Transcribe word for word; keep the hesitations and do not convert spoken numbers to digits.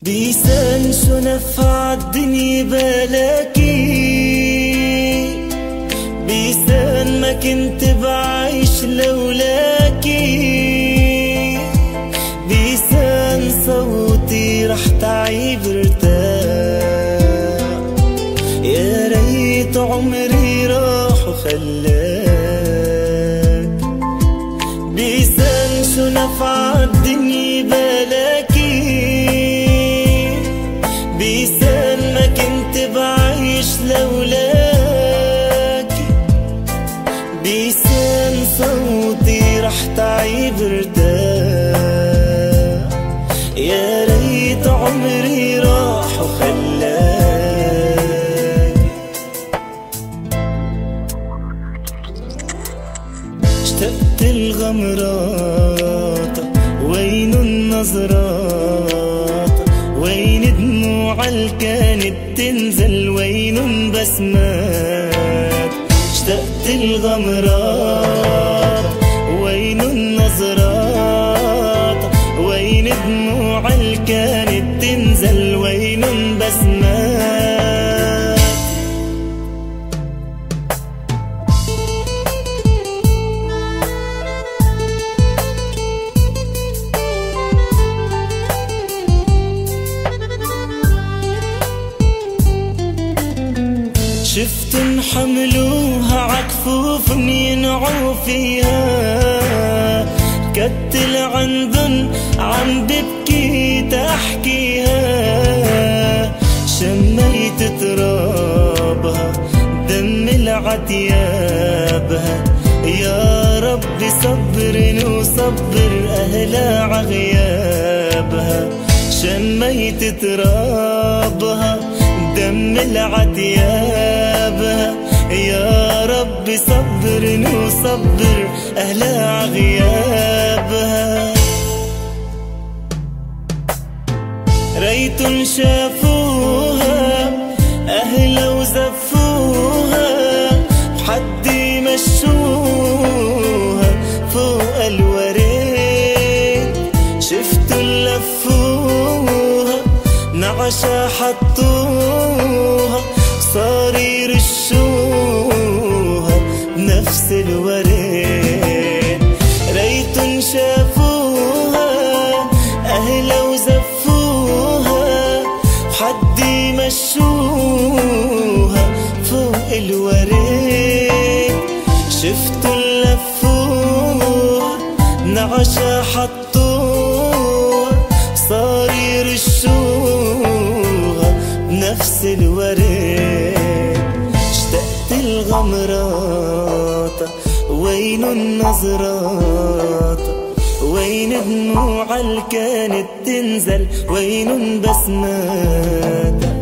بيسان شو نفع الدنيا بلاكي، بيسان ما كنت بعيش لولاكي، بيسان صوتي رح تعيب ارتاح، يا ريت عمري راح وخلاك. بيسان شو نفع الدنيا بلاكي، بيسان ما كنت بعيش لولاكي، بيسان صوتي رح تعيب ارتاح، يا ريت عمري راح وخلاك. اشتقت الغمرات وين النظرات، وين دموع اللي كانت تنزل، وين بسمات. اشتقت الغمرات وين النظرات، وين دموع اللي كانت تنزل، وين بسمات. شفتن حملوها عكفوف ينعوا فيها، كتل عندن عم ببكي تحكيها، شميت ترابها دم العتيابها، يا ربي صبرني وصبر أهلها عغيابها. شميت ترابها دم العتيابها، يا ربي صبرني وصبر أهلها عغيابها. ريتن شافوها أهلا وزفوها، حد مشوها فوق الوريد، شفتوا لفوها نعشة حطوها، صار يرشوها بنفس الوريد. ريتن شافوها أهلا وزفوها، حد مشوها فوق الوريد، شفتوا لفوها نعشة حطوها، صار يرشوها بنفس الوريد. اشتقت الغمرات وين النظرات، وين دموع اللي كانت تنزل، وين بسمات.